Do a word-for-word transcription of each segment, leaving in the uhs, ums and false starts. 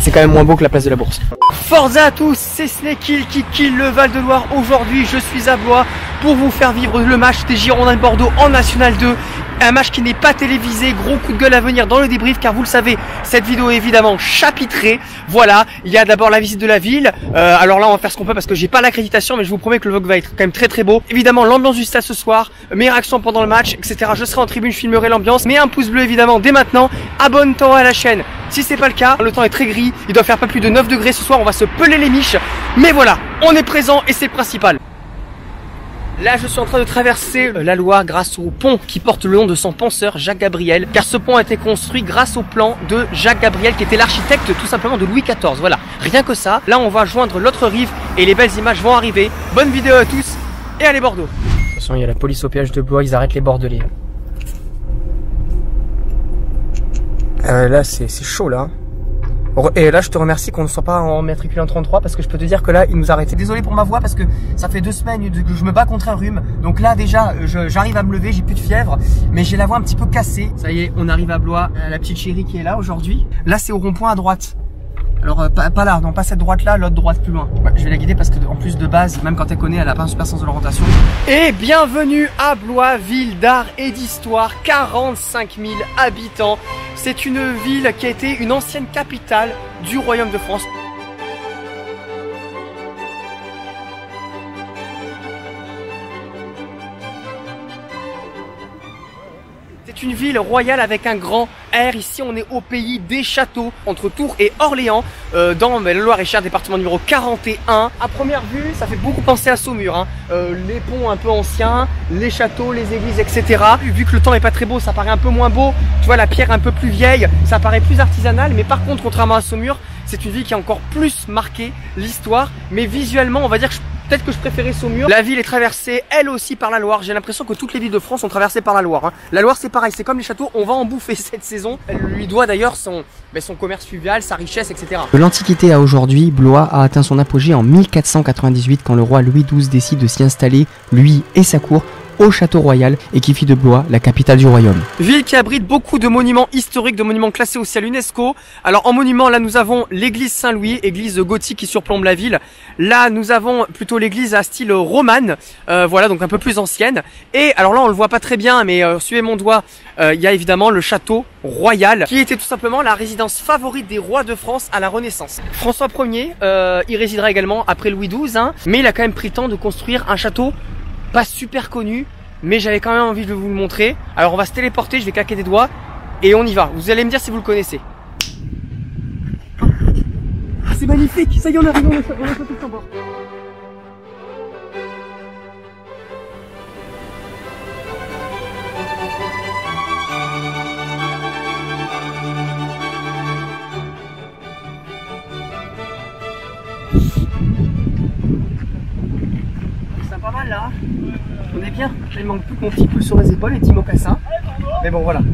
c'est quand même moins beau que la place de la Bourse. Forza à tous, c'est Snake qui kill le Val de Loire. Aujourd'hui, je suis à Blois pour vous faire vivre le match des Girondins de Bordeaux en National deux. Un match qui n'est pas télévisé, gros coup de gueule à venir dans le débrief car vous le savez, cette vidéo est évidemment chapitrée. Voilà, il y a d'abord la visite de la ville, euh, alors là on va faire ce qu'on peut parce que j'ai pas l'accréditation mais je vous promets que le vlog va être quand même très très beau. Évidemment l'ambiance du stade ce soir, meilleure action pendant le match, et cetera. Je serai en tribune, je filmerai l'ambiance, mais un pouce bleu évidemment dès maintenant, abonne-toi à la chaîne si c'est pas le cas. Le temps est très gris, il doit faire pas plus de neuf degrés ce soir, on va se peler les miches, mais voilà, on est présent et c'est le principal. Là, je suis en train de traverser la Loire grâce au pont qui porte le nom de son penseur, Jacques Gabriel. Car ce pont a été construit grâce au plan de Jacques Gabriel, qui était l'architecte tout simplement de Louis quatorze. Voilà, rien que ça. Là, on va joindre l'autre rive et les belles images vont arriver. Bonne vidéo à tous et allez Bordeaux. Attention, il y a la police au péage de Blois, ils arrêtent les Bordelais. Euh, là, c'est chaud là. Et là je te remercie qu'on ne soit pas en matricule en trente-trois parce que je peux te dire que là il nous a arrêté. Désolé pour ma voix parce que ça fait deux semaines que je me bats contre un rhume. Donc là déjà j'arrive à me lever, j'ai plus de fièvre, mais j'ai la voix un petit peu cassée. Ça y est, on arrive à Blois, la petite chérie qui est là aujourd'hui. Là c'est au rond-point à droite. Alors euh, pas, pas là, non pas cette droite là, l'autre droite plus loin. Ouais, je vais la guider parce que en plus de base, même quand elle connaît, elle a pas un super sens de l'orientation. Et bienvenue à Blois, ville d'art et d'histoire, quarante-cinq mille habitants. C'est une ville qui a été une ancienne capitale du Royaume de France. C'est une ville royale avec un grand R. Ici, on est au pays des châteaux, entre Tours et Orléans, euh, dans le Loir-et-Cher, département numéro quarante et un. À première vue, ça fait beaucoup penser à Saumur. Hein. Euh, les ponts un peu anciens, les châteaux, les églises, et cetera. Vu que le temps est pas très beau, ça paraît un peu moins beau. Tu vois, la pierre un peu plus vieille, ça paraît plus artisanal. Mais par contre, contrairement à Saumur, c'est une ville qui a encore plus marqué l'histoire. Mais visuellement, on va dire que je Peut-être que je préférais Saumur. La ville est traversée, elle aussi, par la Loire. J'ai l'impression que toutes les villes de France sont traversées par la Loire. Hein. La Loire, c'est pareil, c'est comme les châteaux, on va en bouffer cette saison. Elle lui doit d'ailleurs son, ben, son commerce fluvial, sa richesse, et cetera. De l'Antiquité à aujourd'hui, Blois a atteint son apogée en mille quatre cent quatre-vingt-dix-huit quand le roi Louis douze décide de s'y installer, lui et sa cour, au château royal et qui fit de Blois la capitale du royaume. Ville qui abrite beaucoup de monuments historiques, de monuments classés aussi à l'UNESCO. Alors en monument, là nous avons l'église Saint-Louis, église gothique qui surplombe la ville. Là nous avons plutôt l'église à style romane, euh, voilà, donc un peu plus ancienne. Et alors là on le voit pas très bien, mais euh, suivez mon doigt, euh, il y a évidemment le château royal qui était tout simplement la résidence favorite des rois de France à la Renaissance. François Ier euh, y résidera également après Louis douze, hein, mais il a quand même pris le temps de construire un château pas super connu, mais j'avais quand même envie de vous le montrer. Alors on va se téléporter, je vais claquer des doigts et on y va. Vous allez me dire si vous le connaissez. C'est magnifique, ça y est, on arrive, on est on est tout en bord. C'est pas mal là. On est bien. Il manque plus que mon petit pull sur les épaules, les petits mocassins. Mais bon, voilà.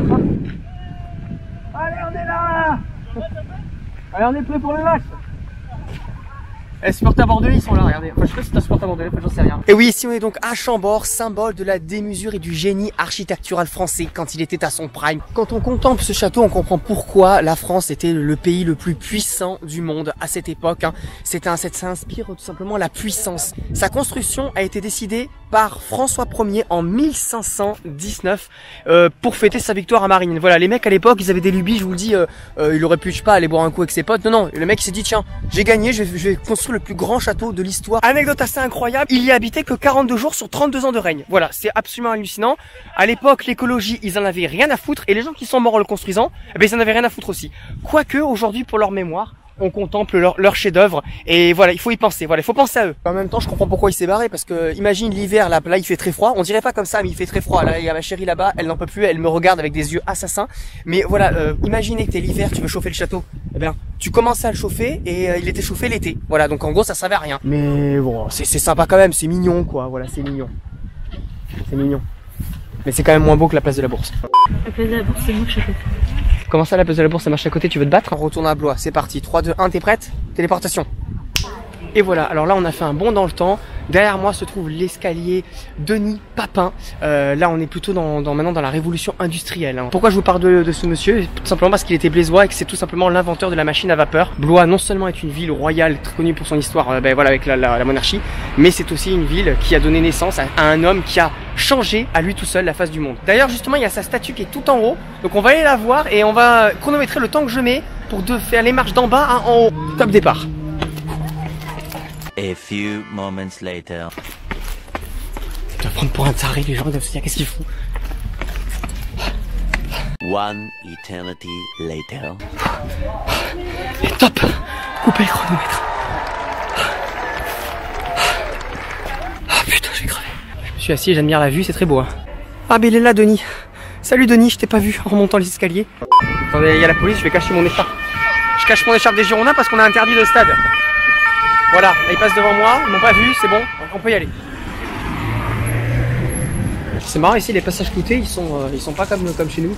Allez, on est là. Allez, on est prêt pour le match. Les supporters bordelais, ils sont là, regardez. Enfin, je sais pas si c'est un supporter bordelais, j'en sais rien. Et oui, ici on est donc à Chambord, symbole de la démesure et du génie architectural français quand il était à son prime. Quand on contemple ce château, on comprend pourquoi la France était le pays le plus puissant du monde à cette époque. Hein. C'est un, ça inspire tout simplement la puissance. Sa construction a été décidée par François Ier en mille cinq cent dix-neuf euh, pour fêter sa victoire à Marigny. Voilà, les mecs à l'époque, ils avaient des lubies, je vous le dis, euh, euh, il aurait pu, je sais pas, aller boire un coup avec ses potes. Non, non, le mec il s'est dit, tiens, j'ai gagné, je vais, je vais construire le plus grand château de l'histoire. Anecdote assez incroyable, il y habitait que quarante-deux jours sur trente-deux ans de règne. Voilà, c'est absolument hallucinant. À l'époque, l'écologie, ils en avaient rien à foutre, et les gens qui sont morts en le construisant, eh ben, ils en avaient rien à foutre aussi. Quoique, aujourd'hui, pour leur mémoire, on contemple leur, leur chef-d'œuvre et voilà, il faut y penser. Voilà, il faut penser à eux. En même temps, je comprends pourquoi il s'est barré parce que imagine l'hiver là, là il fait très froid. On dirait pas comme ça, mais il fait très froid. Là, il y a ma chérie là-bas, elle n'en peut plus, elle me regarde avec des yeux assassins. Mais voilà, euh, imaginez que t'es l'hiver, tu veux chauffer le château. Eh bien, tu commences à le chauffer et euh, il était chauffé l'été. Voilà, donc en gros, ça servait à rien. Mais bon, c'est sympa quand même, c'est mignon quoi. Voilà, c'est mignon. C'est mignon. Mais c'est quand même moins beau que la place de la Bourse. La place de la Bourse, c'est moche à côté. Comment ça, la place de la Bourse, ça marche à côté, tu veux te battre? On retourne à Blois, c'est parti. trois, deux, un, t'es prête? Téléportation. Et voilà, alors là on a fait un bond dans le temps. Derrière moi se trouve l'escalier Denis Papin. Euh, là on est plutôt dans, dans maintenant dans la révolution industrielle. Hein. Pourquoi je vous parle de, de ce monsieur? Tout simplement parce qu'il était blésois et que c'est tout simplement l'inventeur de la machine à vapeur. Blois non seulement est une ville royale très connue pour son histoire euh, ben, voilà, avec la, la, la monarchie, mais c'est aussi une ville qui a donné naissance à, à un homme qui a changé à lui tout seul la face du monde. D'ailleurs justement il y a sa statue qui est tout en haut, donc on va aller la voir et on va chronométrer le temps que je mets pour de faire les marches d'en bas à en haut. Top départ. A few moments later. Tu vas prendre pour un taré, les gens doivent se dire qu'est-ce qu'il fout. One eternity later. Et top. Coupez le chronomètre. Ah putain, je vais crever. Je me suis assis, j'admire la vue, c'est très beau. Hein. Ah mais il est là Denis. Salut Denis, je t'ai pas vu en remontant les escaliers. Attendez, il y a la police, je vais cacher mon écharpe. Je cache mon écharpe des Girondins parce qu'on a interdit le stade. Voilà, là ils passent devant moi, ils m'ont pas vu, c'est bon, on peut y aller. C'est marrant ici, les passages cloutés, ils sont, euh, ils sont pas comme, comme chez nous.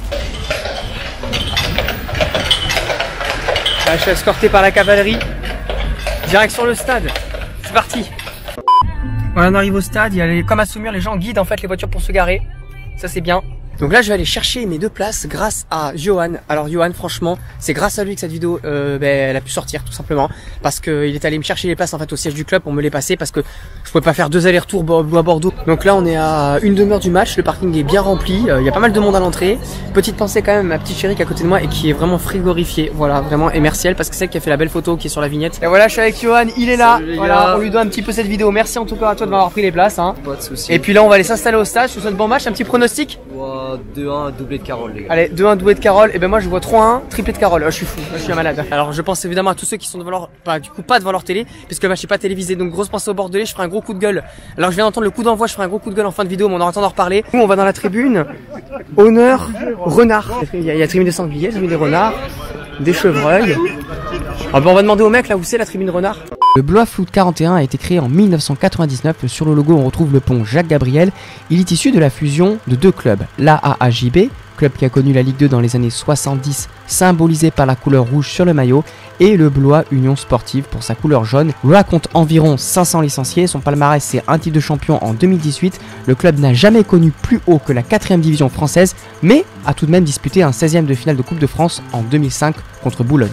Là, je suis escorté par la cavalerie. Direction le stade. C'est parti. Voilà, on arrive au stade, il y a les, comme à Saumur, les gens guident en fait les voitures pour se garer. Ça c'est bien. Donc là je vais aller chercher mes deux places grâce à Johan. Alors Johan franchement c'est grâce à lui que cette vidéo euh, ben, elle a pu sortir tout simplement. Parce qu'il est allé me chercher les places en fait au siège du club pour me les passer. Parce que je pouvais pas faire deux allers-retours à Bordeaux. Donc là on est à une demi-heure du match, le parking est bien rempli, il y a pas mal de monde à l'entrée. Petite pensée quand même à ma petite chérie qui est à côté de moi et qui est vraiment frigorifiée. Voilà vraiment, et merci elle parce que c'est elle qui a fait la belle photo qui est sur la vignette. Et voilà je suis avec Johan, il est là. Salut, voilà, on lui doit un petit peu cette vidéo. Merci en tout cas à toi de m'avoir pris les places hein. Pas de soucis. Et puis là on va aller s'installer au stade, je vous souhaite bon match, un petit pronostic. Wow, deux un, doublé de Carole les gars. Allez, deux un doublé de Carole, et ben moi je vois trois un, triplé de Carole. Oh, je suis fou, je suis un malade. Alors je pense évidemment à tous ceux qui sont devant leur, bah, du coup pas devant leur télé, puisque le match n'est pas télévisé, donc grosse pensée au Bordelais, je ferai un gros coup de gueule. Alors je viens d'entendre le coup d'envoi, je ferai un gros coup de gueule en fin de vidéo, mais on aura le temps d'en reparler. Nous on va dans la tribune, honneur, renard. Il y a, il y a tribune des sangliers, tribune des renards, des chevreuils. Ah ben on va demander au mec là où c'est la tribune renard. Le Blois Foot quarante et un a été créé en mille neuf cent quatre-vingt-dix-neuf. Sur le logo, on retrouve le pont Jacques Gabriel. Il est issu de la fusion de deux clubs, l'A A A J B, club qui a connu la Ligue deux dans les années soixante-dix, symbolisé par la couleur rouge sur le maillot, et le Blois Union Sportive pour sa couleur jaune. Blois compte environ cinq cents licenciés. Son palmarès, c'est un titre de champion en deux mille dix-huit. Le club n'a jamais connu plus haut que la quatrième division française, mais a tout de même disputé un seizième de finale de Coupe de France en deux mille cinq contre Boulogne.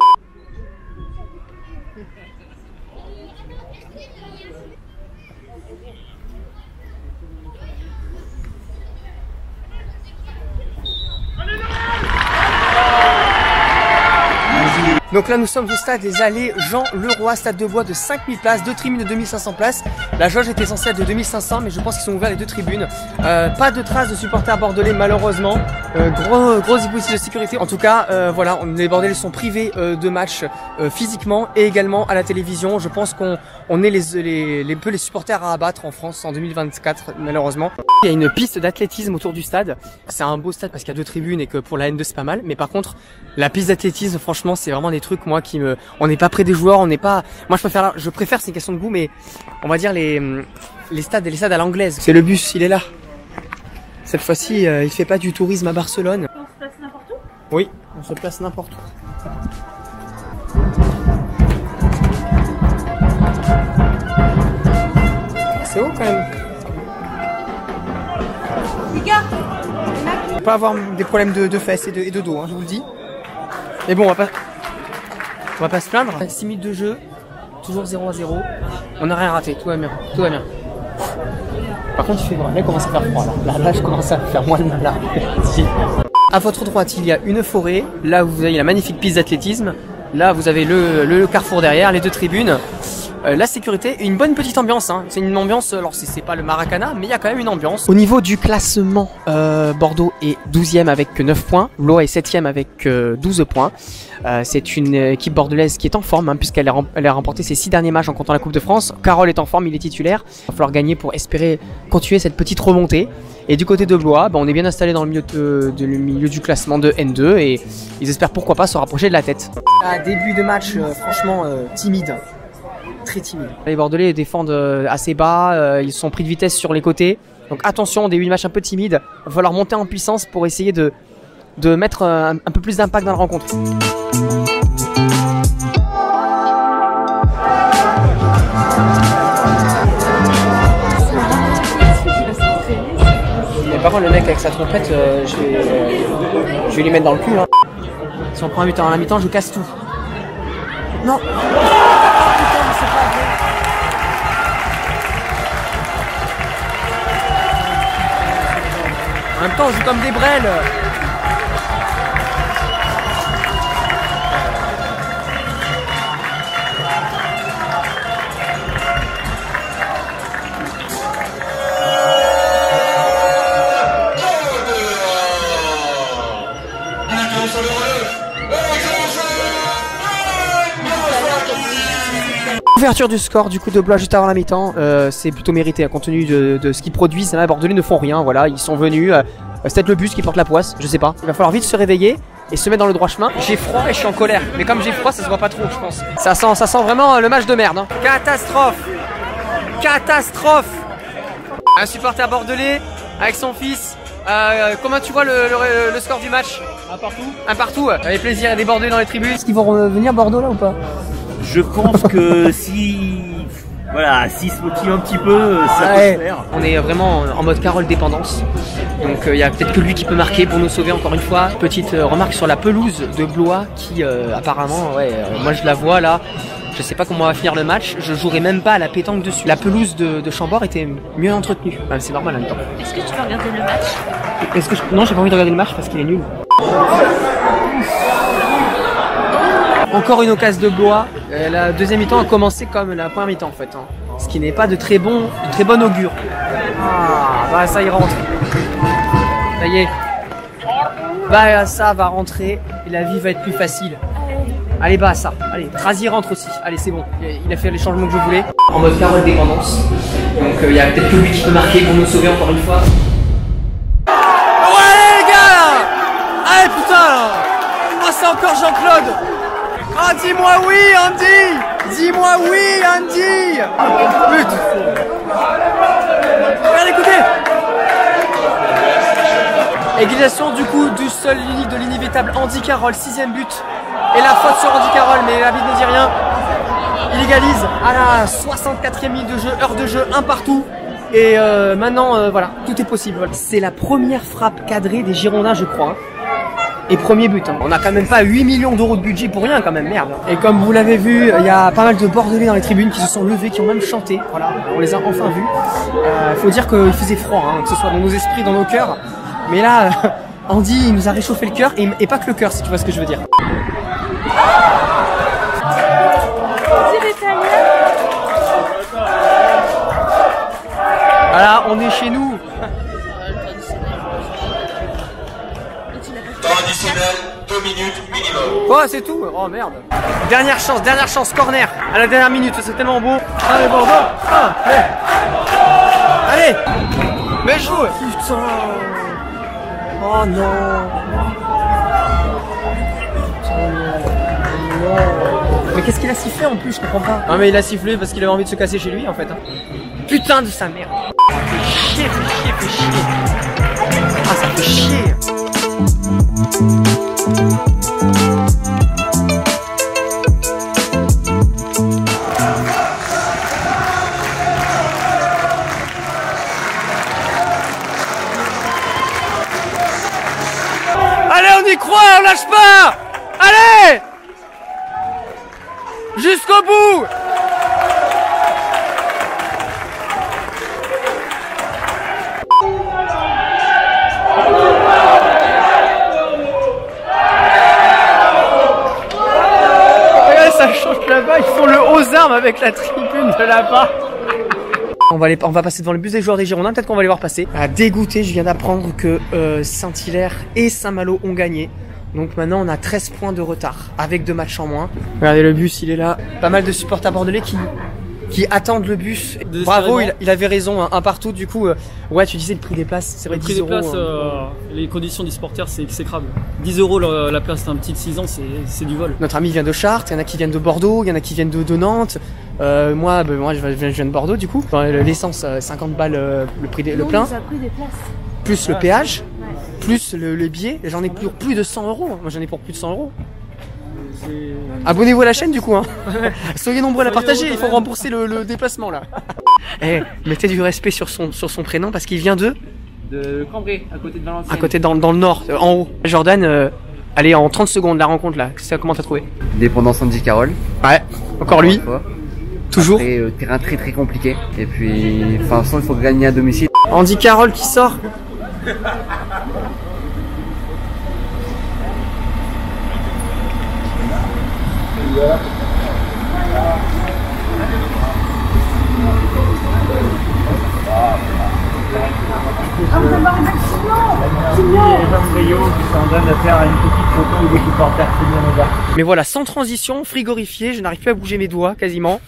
Donc là nous sommes au stade des Allées Jean Leroy, stade de Blois de cinq mille places, deux tribunes de deux mille cinq cents places. La jauge était censée être de deux mille cinq cents mais je pense qu'ils sont ouverts les deux tribunes. Euh, pas de traces de supporters bordelais malheureusement, euh, gros, gros dispositifs de sécurité. En tout cas euh, voilà, on, les Bordelais sont privés euh, de matchs euh, physiquement et également à la télévision. Je pense qu'on on est les, les, les peu les supporters à abattre en France en deux mille vingt-quatre malheureusement. Il y a une piste d'athlétisme autour du stade. C'est un beau stade parce qu'il y a deux tribunes et que pour la N deux c'est pas mal. Mais par contre, la piste d'athlétisme, franchement, c'est vraiment des trucs moi qui me. On n'est pas près des joueurs, on n'est pas. Moi, je préfère. Je préfère, c'est une question de goût, mais on va dire les les stades, les stades à l'anglaise. C'est le bus, il est là. Cette fois-ci, euh, il fait pas du tourisme à Barcelone. On se place n'importe où? Oui, on se place n'importe où. C'est haut quand même. On peut avoir des problèmes de, de fesses et de, et de dos, hein, je vous le dis. Mais bon, on va pas, on va pas se plaindre. six minutes de jeu, toujours zéro à zéro. On n'a rien raté, tout va bien, tout va bien. Par contre, il fait froid. Là, il commence à faire froid. Là, là, là je commence à faire moins de mal. Là. À votre droite, il y a une forêt. Là, vous avez la magnifique piste d'athlétisme. Là, vous avez le, le carrefour derrière, les deux tribunes. Euh, la sécurité et une bonne petite ambiance hein. C'est une ambiance, alors c'est pas le Maracana mais il y a quand même une ambiance. Au niveau du classement, euh, Bordeaux est douzième avec neuf points, Blois est septième avec euh, douze points. euh, C'est une équipe bordelaise qui est en forme hein, puisqu'elle a, a remporté ses six derniers matchs en comptant la Coupe de France. Carole est en forme, il est titulaire. Il va falloir gagner pour espérer continuer cette petite remontée. Et du côté de Blois, bah, on est bien installé dans le milieu, de, de, le milieu du classement de N deux et ils espèrent pourquoi pas se rapprocher de la tête. À début de match, euh, franchement euh, timide. Très timide. Les Bordelais défendent assez bas, euh, ils sont pris de vitesse sur les côtés. Donc attention, au début de match un peu timide, il va falloir monter en puissance pour essayer de, de mettre un, un peu plus d'impact dans la rencontre. Par contre, le mec avec sa trompette, euh, je, vais, euh, je vais lui mettre dans le cul. Hein. Si on prend un but en la mi-temps, je casse tout. Non. Oh, putain, mais c'est pas vrai. En même temps, on joue comme des brels. Ouverture du score du coup de Blois juste avant la mi-temps, euh, c'est plutôt mérité compte tenu de, de ce qu'ils produisent. Les Bordelais ne font rien, voilà, ils sont venus, euh, c'est peut-être le bus qui porte la poisse, je sais pas. Il va falloir vite se réveiller et se mettre dans le droit chemin. J'ai froid et je suis en colère, mais comme j'ai froid ça se voit pas trop je pense. Ça sent, ça sent vraiment le match de merde. Hein. Catastrophe, catastrophe. Un supporter bordelais avec son fils. Euh, comment tu vois le, le, le score du match? Un partout. Un partout, avec plaisir, il y a des Bordelais dans les tribunes. Est-ce qu'ils vont revenir Bordeaux là ou pas? Je pense que si, voilà, s'ils se motivent un petit peu, ça ouais. peut se faire. On est vraiment en mode Carole dépendance. Donc il euh, y a peut-être que lui qui peut marquer pour nous sauver encore une fois. Petite euh, remarque sur la pelouse de Blois qui euh, apparemment, ouais, euh, moi je la vois là. Je sais pas comment on va finir le match. Je jouerai même pas à la pétanque dessus. La pelouse de, de Chambord était mieux entretenue. Enfin, c'est normal en même temps. Est-ce que tu vas regarder le match? Est-ce que je... Non, j'ai pas envie de regarder le match parce qu'il est nul. Encore une occasion de Blois. Euh, la deuxième mi-temps a commencé comme la première mi-temps en fait. Hein. Ce qui n'est pas de très bon, de très bon augure. Ah, bah ça y rentre. Ça y est. Bah ça va rentrer et la vie va être plus facile. Allez bah ça. Allez, Razier rentre aussi. Allez c'est bon. Il a fait les changements que je voulais. En mode Carole dépendance. Donc il euh, y a peut-être que lui qui peut marquer pour nous sauver encore une fois. Ouais les gars. Allez putain là. Oh c'est encore Jean-Claude. Oh, dis-moi oui, Andy! Dis-moi oui, Andy! But! Regardez, écoutez! Égalisation du coup du seul unique de l'inévitable Andy Carroll, sixième but. Et la faute sur Andy Carroll, mais l'arbitre ne dit rien. Il égalise à la soixante-quatrième minute de jeu, heure de jeu, un partout. Et euh, maintenant, euh, voilà, tout est possible. C'est la première frappe cadrée des Girondins, je crois. Et premier but, hein. On a quand même pas huit millions d'euros de budget pour rien quand même, merde. Et comme vous l'avez vu, il y a pas mal de Bordelais dans les tribunes qui se sont levés, qui ont même chanté. Voilà, on les a enfin vus. Euh, faut dire qu'il faisait froid, hein, que ce soit dans nos esprits, dans nos cœurs. Mais là, Andy, il nous a réchauffé le cœur, et, et pas que le cœur, si tu vois ce que je veux dire. Voilà, on est chez nous. deux minutes minimum. Oh, c'est tout. Oh merde. Dernière chance, dernière chance, corner. À la dernière minute, c'est tellement beau. Allez, Bordeaux. Ah, allez. Allez. Mais joue. Putain. Oh non. Non. Mais qu'est-ce qu'il a sifflé en plus, je comprends pas. Non mais il a sifflé parce qu'il avait envie de se casser chez lui en fait. Hein. Putain de sa mère. Fait chier, fait chier, fait chier. Ah ça fait chier. Allez, on y croit, on lâche pas. Allez, jusqu'au bout. Ça change là-bas, ils font le haut armes avec la tribune de là-bas. On va, aller, on va passer devant le bus des joueurs des Girondins, peut-être qu'on va les voir passer. Ah, dégoûté, je viens d'apprendre que euh, Saint-Hilaire et Saint-Malo ont gagné. Donc maintenant on a treize points de retard, avec deux matchs en moins. Regardez le bus, il est là. Pas mal de supporters bordelais qui, qui attendent le bus. Bravo, il, il avait raison, un, un partout du coup. Euh, ouais, tu disais le prix des places, c'est vrai, le prix dix des places, euros, euh, hein. Les conditions des supporters, c'est exécrable. dix euros la, la place d'un petit de six ans, c'est du vol. Notre ami vient de Chartres, il y en a qui viennent de Bordeaux, il y en a qui viennent de, de Nantes. Euh, moi, bah, moi je, viens, je viens de Bordeaux du coup. L'essence, cinquante balles euh, le prix des, le plein. On nous a pris des places. Plus le péage, ouais. Plus le, le billet. J'en ai pour plus de cent euros. Moi j'en ai pour plus de cent euros. Abonnez-vous à la chaîne du coup. Hein. Soyez nombreux à la partager, il faut rembourser le, le déplacement là. Eh, mettez du respect sur son, sur son prénom parce qu'il vient de De Cambrai, à côté de Valenciennes. À côté, dans, dans le nord, euh, en haut. Jordan, euh, allez, en trente secondes, la rencontre là, ça, comment t'as trouvé? Dépendance Andy Carroll. Ouais, encore lui. Toujours. Après, euh, terrain très très compliqué. Et puis, enfin, de toute façon, il faut gagner à domicile. Andy Carroll qui sort. Mais voilà, sans transition, frigorifié, je n'arrive plus à bouger mes doigts quasiment.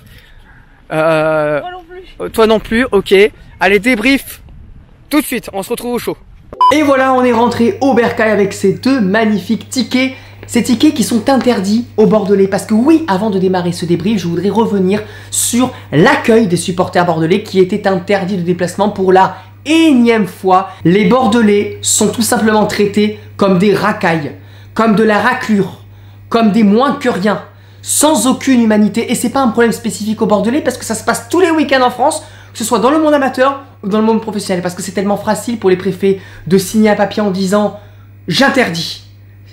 Euh, Moi non plus. Toi non plus, ok. Allez, débrief tout de suite, on se retrouve au show. Et voilà, on est rentré au Bercail avec ces deux magnifiques tickets. Ces tickets qui sont interdits aux Bordelais. Parce que oui, avant de démarrer ce débrief, je voudrais revenir sur l'accueil des supporters bordelais qui était interdit de déplacement pour la énième fois. Les Bordelais sont tout simplement traités comme des racailles, comme de la raclure, comme des moins que rien, sans aucune humanité. Et c'est pas un problème spécifique aux Bordelais parce que ça se passe tous les week-ends en France, que ce soit dans le monde amateur ou dans le monde professionnel. Parce que c'est tellement facile pour les préfets de signer un papier en disant « j'interdis ».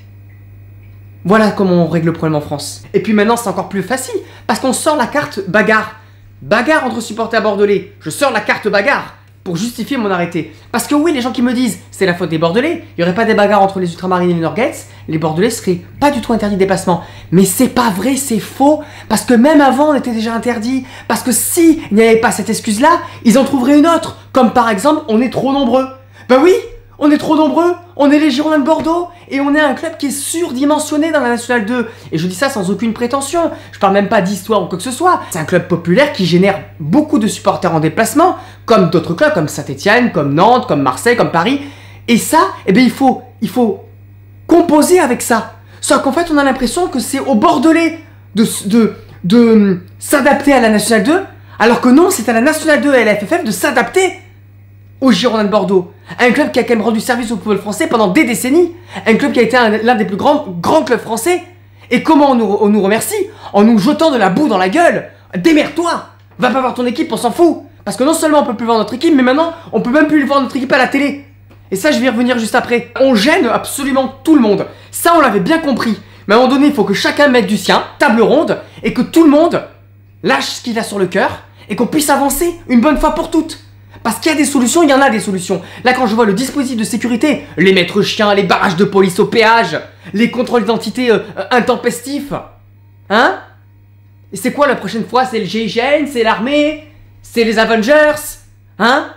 Voilà comment on règle le problème en France. Et puis maintenant c'est encore plus facile parce qu'on sort la carte bagarre. Bagarre entre supporters bordelais. Je sors la carte bagarre pour justifier mon arrêté. Parce que oui, les gens qui me disent c'est la faute des Bordelais, il n'y aurait pas des bagarres entre les Ultramarines et les Norgates, les Bordelais seraient pas du tout interdits de déplacement. Mais c'est pas vrai, c'est faux. Parce que même avant on était déjà interdits. Parce que si il n'y avait pas cette excuse là, ils en trouveraient une autre. Comme par exemple on est trop nombreux. Ben oui, on est trop nombreux, on est les Girondins de Bordeaux et on est un club qui est surdimensionné dans la Nationale deux. Et je dis ça sans aucune prétention, je parle même pas d'histoire ou quoi que ce soit. C'est un club populaire qui génère beaucoup de supporters en déplacement, comme d'autres clubs, comme Saint-Etienne, comme Nantes, comme Marseille, comme Paris. Et ça, eh bien il faut, il faut composer avec ça. Sauf qu'en fait on a l'impression que c'est aux Bordelais de, de, de, de s'adapter à la Nationale deux, alors que non, c'est à la Nationale deux et à la F F F de s'adapter aux Girondins de Bordeaux. Un club qui a quand même rendu service au football français pendant des décennies. Un club qui a été l'un des plus grands, grands clubs français. Et comment on nous, on nous remercie? En nous jetant de la boue dans la gueule. Démerde-toi, va pas voir ton équipe, on s'en fout. Parce que non seulement on peut plus voir notre équipe, mais maintenant on peut même plus voir notre équipe à la télé. Et ça je vais y revenir juste après. On gêne absolument tout le monde. Ça on l'avait bien compris. Mais à un moment donné il faut que chacun mette du sien, table ronde, et que tout le monde lâche ce qu'il a sur le cœur, et qu'on puisse avancer une bonne fois pour toutes. Parce qu'il y a des solutions, il y en a des solutions. Là, quand je vois le dispositif de sécurité, les maîtres chiens, les barrages de police au péage, les contrôles d'identité euh, intempestifs, hein? Et c'est quoi la prochaine fois? C'est le G I G N, c'est l'armée, c'est les Avengers, hein?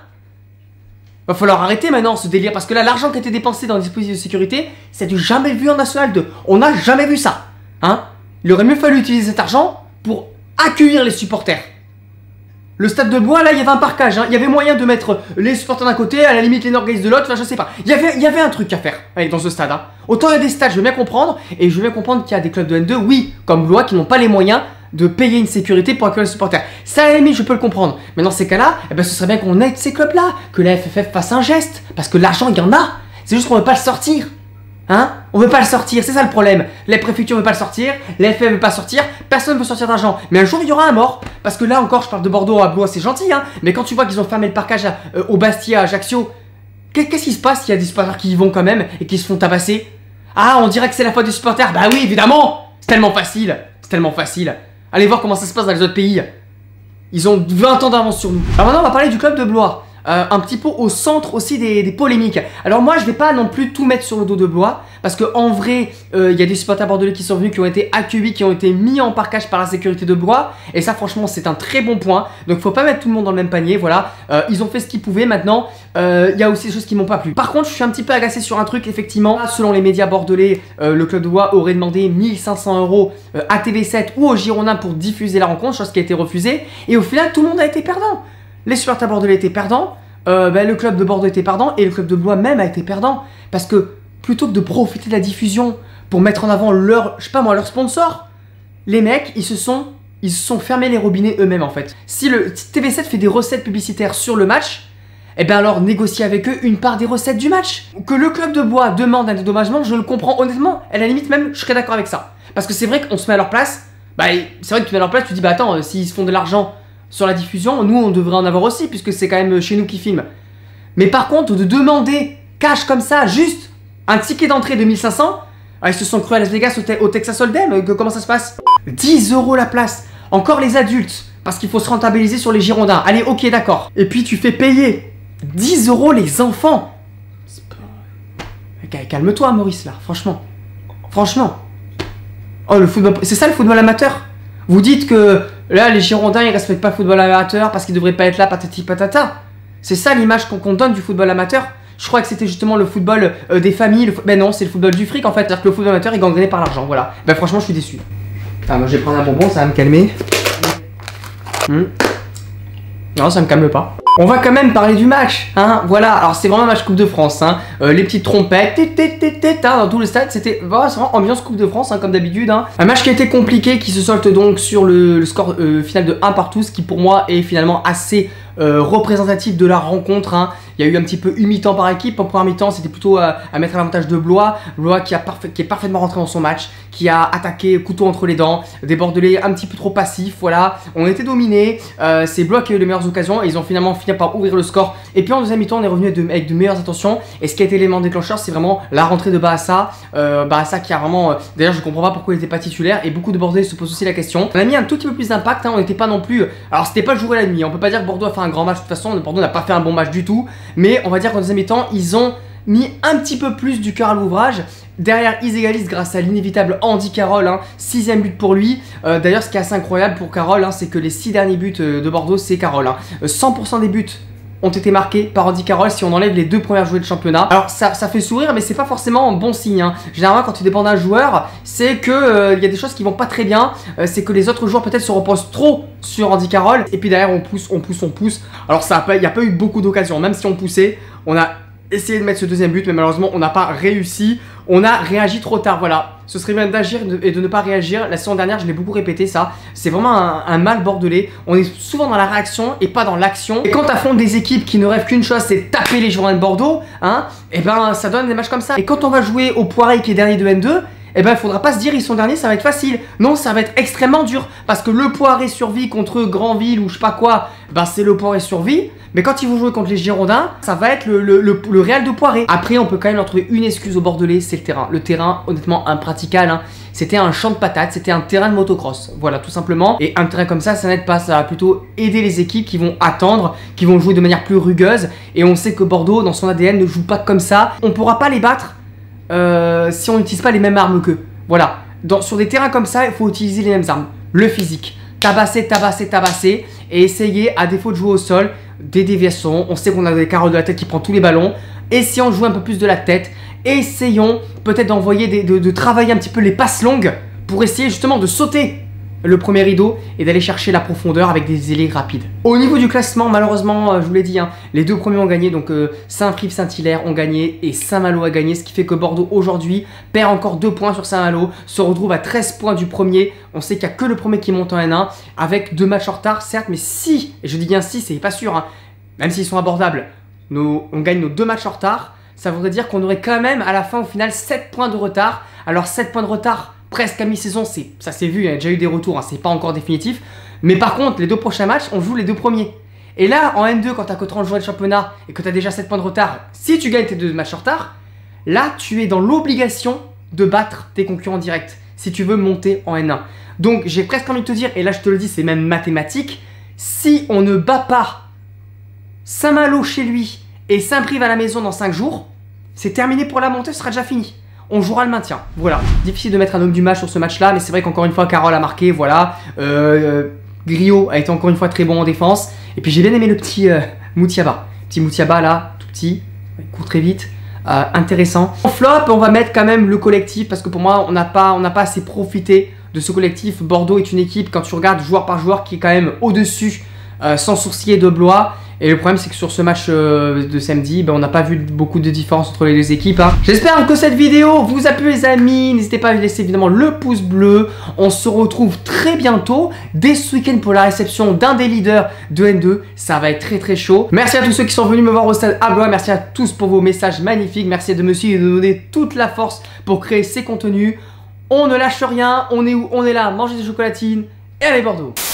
Va falloir arrêter maintenant ce délire, parce que là, l'argent qui a été dépensé dans le dispositif de sécurité, c'est du jamais vu en National deux. On n'a jamais vu ça, hein? Il aurait mieux fallu utiliser cet argent pour accueillir les supporters. Le stade de Blois, là, il y avait un parquage, hein. Il y avait moyen de mettre les supporters d'un côté, à la limite les Norgays de l'autre, enfin je sais pas. Il y avait, il y avait un truc à faire allez, dans ce stade. Hein. Autant il y a des stades, je veux bien comprendre, et je veux bien comprendre qu'il y a des clubs de N deux, oui, comme Blois, qui n'ont pas les moyens de payer une sécurité pour accueillir les supporters. Ça, à la limite, je peux le comprendre. Mais dans ces cas-là, eh ben, ce serait bien qu'on aide ces clubs-là, que la F F F fasse un geste, parce que l'argent, il y en a. C'est juste qu'on veut pas le sortir. Hein? On veut pas le sortir, c'est ça le problème. La préfecture veut pas le sortir, la F F F veut pas sortir, personne veut sortir d'argent. Mais un jour il y aura un mort. Parce que là encore, je parle de Bordeaux à Blois, c'est gentil, hein. Mais quand tu vois qu'ils ont fermé le parcage à, euh, au Bastia, à Ajaccio, qu'est-ce qui se passe s'il y a des supporters qui y vont quand même et qui se font tabasser? Ah, on dirait que c'est la faute des supporters. Bah oui, évidemment. C'est tellement facile. C'est tellement facile. Allez voir comment ça se passe dans les autres pays. Ils ont vingt ans d'avance sur nous. Alors maintenant, on va parler du club de Blois. Euh, un petit peu au centre aussi des, des polémiques. Alors moi je vais pas non plus tout mettre sur le dos de Blois, parce que en vrai il euh, y a des supporters bordelais qui sont venus, qui ont été accueillis, qui ont été mis en parquage par la sécurité de Blois, et ça franchement c'est un très bon point. Donc faut pas mettre tout le monde dans le même panier. Voilà, euh, ils ont fait ce qu'ils pouvaient. Maintenant il euh, y a aussi des choses qui m'ont pas plu. Par contre je suis un petit peu agacé sur un truc. Effectivement, selon les médias bordelais, euh, le club de Blois aurait demandé mille cinq cents euros euh, à T V sept ou aux Girondins pour diffuser la rencontre, chose qui a été refusée, et au final tout le monde a été perdant. Les supporters bordelais étaient perdants, euh, ben, le club de Bordeaux était perdant, et le club de Blois même a été perdant. Parce que plutôt que de profiter de la diffusion pour mettre en avant leur, je sais pas moi, leur sponsor, les mecs, ils se sont, ils se sont fermés les robinets eux-mêmes en fait. Si le si T V sept fait des recettes publicitaires sur le match, eh ben alors négocier avec eux une part des recettes du match. Que le club de Blois demande un dédommagement, je le comprends honnêtement, à la limite même, je serais d'accord avec ça. Parce que c'est vrai qu'on se met à leur place, bah c'est vrai que tu te mets à leur place, tu te dis bah attends, euh, s'ils se font de l'argent sur la diffusion, nous on devrait en avoir aussi, puisque c'est quand même chez nous qui filment. Mais par contre, de demander cash comme ça, juste un ticket d'entrée de mille cinq cents, ah, ils se sont crus à Las Vegas au, te au Texas Hold'em, que, comment ça se passe? dix euros la place. Encore les adultes, parce qu'il faut se rentabiliser sur les Girondins. Allez, ok, d'accord. Et puis tu fais payer dix euros les enfants. Calme-toi, Maurice, là, franchement. Franchement. Oh, le football... C'est ça le football amateur? Vous dites que là, les Girondins, ils respectent pas le football amateur parce qu'ils devraient pas être là, patati patata. C'est ça l'image qu'on qu'on donne du football amateur? Je crois que c'était justement le football euh, des familles. Le ben non, c'est le football du fric en fait. C'est-à-dire que le football amateur est gangréné par l'argent. Voilà. Ben franchement, je suis déçu. Enfin, moi, je vais prendre un bonbon, ça va me calmer. Mmh. Non, ça me calme pas. On va quand même parler du match, hein, voilà. Alors c'est vraiment un match Coupe de France, hein. Euh, les petites trompettes, té, té, té, té, té, dans tout le stade, c'était voilà, c'est vraiment ambiance Coupe de France, hein, comme d'habitude, hein. Un match qui a été compliqué, qui se solde donc sur le, le score euh, final de un partout, ce qui pour moi est finalement assez euh, représentatif de la rencontre, hein. Il y a eu un petit peu une mi-temps par équipe. En première mi-temps, c'était plutôt euh, à mettre à l'avantage de Blois. Blois qui, a qui est parfaitement rentré dans son match, qui a attaqué couteau entre les dents. Des Bordelais un petit peu trop passifs, voilà. On était dominés. Euh, c'est Blois qui a eu les meilleures occasions et ils ont finalement fini par ouvrir le score. Et puis en deuxième mi-temps, on est revenu avec de, avec de meilleures intentions. Et ce qui a été l'élément déclencheur, c'est vraiment la rentrée de Bahassa. Euh, Bahassa qui a vraiment... Euh, D'ailleurs, je comprends pas pourquoi il n'était pas titulaire. Et beaucoup de Bordelais se posent aussi la question. On a mis un tout petit peu plus d'impact, hein. On n'était pas non plus... Alors, c'était pas le jour et la nuit. On peut pas dire que Bordeaux a fait un grand match. De toute façon, Bordeaux n'a pas fait un bon match du tout. Mais on va dire qu'en deuxième mi-temps, ils ont mis un petit peu plus du cœur à l'ouvrage. Derrière, ils égalisent grâce à l'inévitable Andy Carroll, hein, sixième but pour lui. Euh, D'ailleurs, ce qui est assez incroyable pour Carroll, hein, c'est que les six derniers buts euh, de Bordeaux, c'est Carroll. Hein. cent pour cent des buts ont été marqués par Andy Carroll si on enlève les deux premières jouées de championnat. Alors ça, ça fait sourire, mais c'est pas forcément un bon signe, hein. Généralement, quand tu dépends d'un joueur, c'est que euh, y a des choses qui vont pas très bien. Euh, c'est que les autres joueurs peut-être se reposent trop sur Andy Carroll. Et puis derrière, on pousse, on pousse, on pousse. Alors ça, il n'y a pas eu beaucoup d'occasions. Même si on poussait, on a essayé de mettre ce deuxième but, mais malheureusement, on n'a pas réussi. On a réagi trop tard, voilà. Ce serait bien d'agir et de ne pas réagir. La saison dernière, je l'ai beaucoup répété, ça. C'est vraiment un, un mal bordelais. On est souvent dans la réaction et pas dans l'action. Et quand t'affrontes des équipes qui ne rêvent qu'une chose, c'est taper les Girondins de Bordeaux, hein, et ben ça donne des matchs comme ça. Et quand on va jouer au Poiré qui est dernier de N deux, eh ben il faudra pas se dire ils sont derniers, ça va être facile. Non, ça va être extrêmement dur. Parce que le Poiré survit contre Granville ou je sais pas quoi, ben c'est le Poiré survit. Mais quand ils vont jouer contre les Girondins, ça va être le, le, le, le Real de Poiré. Après, on peut quand même leur trouver une excuse au Bordelais, c'est le terrain. Le terrain, honnêtement, impraticable, hein. C'était un champ de patates, c'était un terrain de motocross. Voilà, tout simplement. Et un terrain comme ça, ça n'aide pas. Ça va plutôt aider les équipes qui vont attendre, qui vont jouer de manière plus rugueuse. Et on sait que Bordeaux, dans son A D N, ne joue pas comme ça. On ne pourra pas les battre euh, si on n'utilise pas les mêmes armes qu'eux. Voilà. Dans, sur des terrains comme ça, il faut utiliser les mêmes armes. Le physique. Tabasser, tabasser, tabasser. Et essayer, à défaut de jouer au sol, des déviations. On sait qu'on a des Carroll de la tête qui prend tous les ballons. Essayons de jouer un peu plus de la tête. Essayons peut-être d'envoyer des, de, de travailler un petit peu les passes longues pour essayer justement de sauter le premier rideau et d'aller chercher la profondeur avec des ailés rapides. Au niveau du classement, malheureusement, euh, je vous l'ai dit, hein, les deux premiers ont gagné, donc euh, Saint-Prive-Saint-Hilaire ont gagné et Saint-Malo a gagné, ce qui fait que Bordeaux aujourd'hui perd encore deux points sur Saint-Malo, se retrouve à treize points du premier. On sait qu'il n'y a que le premier qui monte en N un avec deux matchs en retard, certes, mais si, et je dis bien si, c'est pas sûr, hein, même s'ils sont abordables, nos, on gagne nos deux matchs en retard, ça voudrait dire qu'on aurait quand même à la fin au final sept points de retard. Alors sept points de retard presque à mi-saison, ça s'est vu, il y a déjà eu des retours, hein, c'est pas encore définitif. Mais par contre, les deux prochains matchs, on joue les deux premiers. Et là, en N deux, quand tu as que trente journées de championnat et que tu as déjà sept points de retard, si tu gagnes tes deux matchs en retard, là, tu es dans l'obligation de battre tes concurrents directs si tu veux monter en N un. Donc, j'ai presque envie de te dire, et là je te le dis, c'est même mathématique, si on ne bat pas Saint-Malo chez lui et Saint-Prive à la maison dans cinq jours, c'est terminé pour la montée, ce sera déjà fini. On jouera le maintien, voilà. Difficile de mettre un homme du match sur ce match-là, mais c'est vrai qu'encore une fois, Carroll a marqué, voilà. Euh, Griot a été encore une fois très bon en défense. Et puis j'ai bien aimé le petit euh, Moutiaba. Petit Moutiaba là, tout petit, il court très vite, euh, intéressant. En flop, on va mettre quand même le collectif, parce que pour moi, on n'a pas, on n'a pas assez profité de ce collectif. Bordeaux est une équipe, quand tu regardes joueur par joueur, qui est quand même au-dessus, euh, sans sourciller de Blois. Et le problème, c'est que sur ce match euh, de samedi, ben, on n'a pas vu beaucoup de différence entre les deux équipes, hein. J'espère que cette vidéo vous a plu, les amis. N'hésitez pas à laisser évidemment le pouce bleu. On se retrouve très bientôt, dès ce week-end, pour la réception d'un des leaders de N deux. Ça va être très très chaud. Merci à tous ceux qui sont venus me voir au stade à Blois. Merci à tous pour vos messages magnifiques. Merci de me suivre et de me donner toute la force pour créer ces contenus. On ne lâche rien. On est où? On est là. Manger des chocolatines. Et allez Bordeaux!